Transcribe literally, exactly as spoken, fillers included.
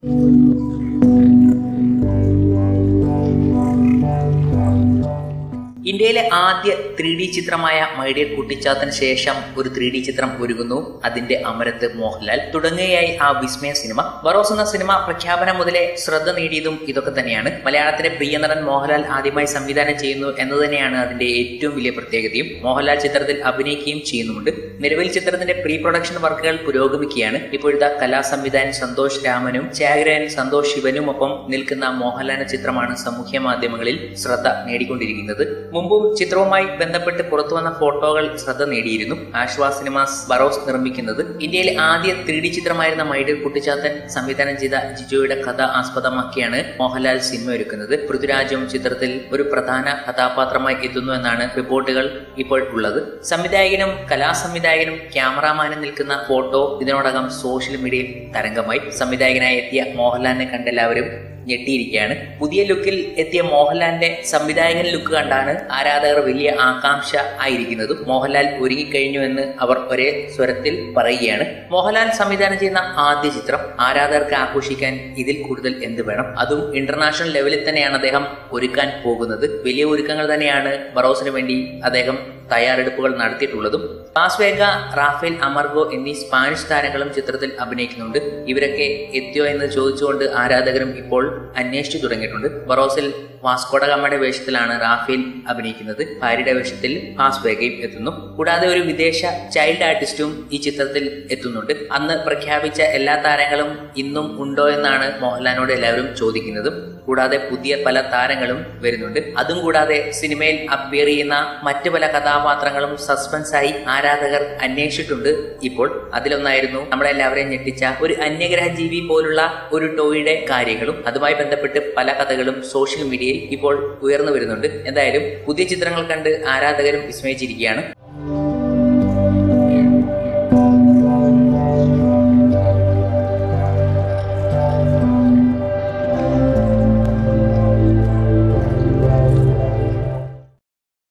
ഇന്ത്യയിലെ ആദ്യ three D ചിത്രമായ മൈ ഡിയർ കുട്ടിച്ചാത്തന് ശേഷം ഒരു ത്രീ ഡി ചിത്രം ഒരുങ്ങുന്നു. അതിന്റെ അമരത്ത് മോഹൻലാൽ തുടങ്ങുകയായി ആ വിസ്മയ സിനിമ. ബറോസ് എന്ന സിനിമ പ്രഖ്യാപനം മുതലേ ശ്രദ്ധ നേടിയതും ഇതൊക്കെ തന്നെയാണ്. മലയാളത്തിലെ പ്രിയ നടൻ മോഹൻലാൽ ആദ്യമായി സംവിധാനം ചെയ്യുന്നു എന്നത് തന്നെയാണ് അതിന്റെ ഏറ്റവും വലിയ പ്രത്യേകതയും. മോഹൻലാൽ ചിത്രത്തിൽ അഭിനയിക്കുകയും ചെയ്യുന്നുമുണ്ട്. നിലവിൽ ചിത്രത്തിന്റെ പ്രീ പ്രൊഡക്ഷൻ വർക്കുകൾ പുരോഗമിക്കുകയാണ്. ഇപ്പോഴത്തെ കലാസംവിധായകൻ സന്തോഷ് രാമനും ഛായാഗ്രഹൻ സന്തോഷ് ശിവനും ഒപ്പം നിൽക്കുന്ന മോഹൻലാലിന്റെ ചിത്രമാണ് സാമൂഹ്യ മാധ്യമങ്ങളിൽ ശ്രദ്ധ നേടിക്കൊണ്ടിരിക്കുന്നത്. മുമ്പും ചിത്രവുമായി ബന്ധപ്പെട്ട് പുറത്തുവന്ന ഫോട്ടോകൾ ശ്രദ്ധ നേടിയിരുന്നു. ആശ്വാസ് സിനിമാസ് ബറോസ് നിർമ്മിക്കുന്നത്. ഇന്ത്യയിലെ ആദ്യ ത്രീ ഡി ചിത്രമായിരുന്ന മൈ ഡിയർ കുട്ടിച്ചാത്തൻ സംവിധാനം ചെയ്ത ജിജോയുടെ കഥ ആസ്പദമാക്കിയാണ് മോഹൻലാൽ സിനിമ ഒരുക്കുന്നത്. പൃഥ്വിരാജും ചിത്രത്തിൽ ഒരു പ്രധാന കഥാപാത്രമായി എത്തുന്നു എന്നാണ് റിപ്പോർട്ടുകൾ ഇപ്പോൾ ഉള്ളത്. സംവിധായകനും കലാസംവിധായകനും ക്യാമറാമാനും നിൽക്കുന്ന ഫോട്ടോ ഇതിനോടകം സോഷ്യൽ മീഡിയയിൽ തരംഗമായി. സംവിധായകനായി എത്തിയ മോഹൻലാലിനെ കണ്ടെല്ലാവരും ഞെട്ടിയിരിക്കുകയാണ്. പുതിയ ലുക്കിൽ എത്തിയ മോഹൻലാലിന്റെ സംവിധായകൻ ലുക്ക് കണ്ടാണ് ആരാധകർ വലിയ ആകാംക്ഷ ആയിരിക്കുന്നതും. മോഹൻലാൽ ഒരുങ്ങിക്കഴിഞ്ഞു എന്ന് അവർ ഒരേ സ്വരത്തിൽ പറയുകയാണ്. മോഹൻലാൽ സംവിധാനം ചെയ്യുന്ന ആദ്യ ചിത്രം ആരാധകർക്ക് ആഘോഷിക്കാൻ ഇതിൽ കൂടുതൽ എന്ത് വേണം? അതും ഇന്റർനാഷണൽ ലെവലിൽ തന്നെയാണ് അദ്ദേഹം ഒരുക്കാൻ പോകുന്നത്. വലിയ ഒരുക്കങ്ങൾ തന്നെയാണ് ബറോസിന് വേണ്ടി അദ്ദേഹം തയ്യാറെടുപ്പുകൾ നടത്തിയിട്ടുള്ളതും. ലാസ് വേഗ, റാഫേൽ അമർഗോ എന്നീ സ്പാനിഷ് താരങ്ങളും ചിത്രത്തിൽ അഭിനയിക്കുന്നുണ്ട്. ഇവരൊക്കെ എത്തിയോ എന്ന് ചോദിച്ചുകൊണ്ട് ആരാധകരും ഇപ്പോൾ അന്വേഷിച്ചു തുടങ്ങിയിട്ടുണ്ട്. ബറോസിൽ വാസ്കോഡ ഗാമയുടെ വേഷത്തിലാണ് റാഫേൽ അഭിനയിക്കുന്നത്. ഭാര്യയുടെ വേഷത്തിൽ ലാസ് വേഗയും എത്തുന്നു. കൂടാതെ ഒരു വിദേശ ചൈൽഡ് ആർട്ടിസ്റ്റും ഈ ചിത്രത്തിൽ എത്തുന്നുണ്ട്. അന്ന് പ്രഖ്യാപിച്ച എല്ലാ താരങ്ങളും ഇന്നും ഉണ്ടോ എന്നാണ് മോഹൻലാലിനോട് എല്ലാവരും ചോദിക്കുന്നതും. കൂടാതെ പുതിയ പല താരങ്ങളും വരുന്നുണ്ട്. അതും കൂടാതെ സിനിമയിൽ അപ്പിയർ ചെയ്യുന്ന മറ്റു പല കഥാപാത്രങ്ങളും സസ്പെൻസായി ആരാധകർ അന്വേഷിച്ചിട്ടുണ്ട്. ഇപ്പോൾ അതിലൊന്നായിരുന്നു നമ്മളെല്ലാവരെയും ഞെട്ടിച്ച ഒരു അന്യഗ്രഹ ജീവി പോലുള്ള ഒരു ടോയുടെ കാര്യങ്ങളും. അതുമായി ബന്ധപ്പെട്ട് പല കഥകളും സോഷ്യൽ മീഡിയയിൽ ഇപ്പോൾ ഉയർന്നു വരുന്നുണ്ട്. എന്തായാലും പുതിയ ചിത്രങ്ങൾ കണ്ട് ആരാധകരും വിസ്മയിച്ചിരിക്കുകയാണ്.